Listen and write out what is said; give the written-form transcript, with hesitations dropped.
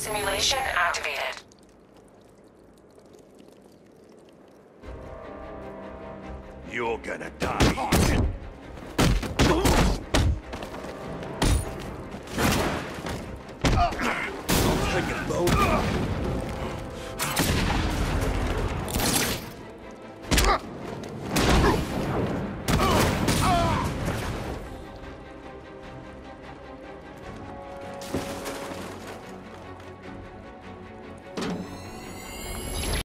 Simulation activated. You're gonna die. I'll take it, Bo.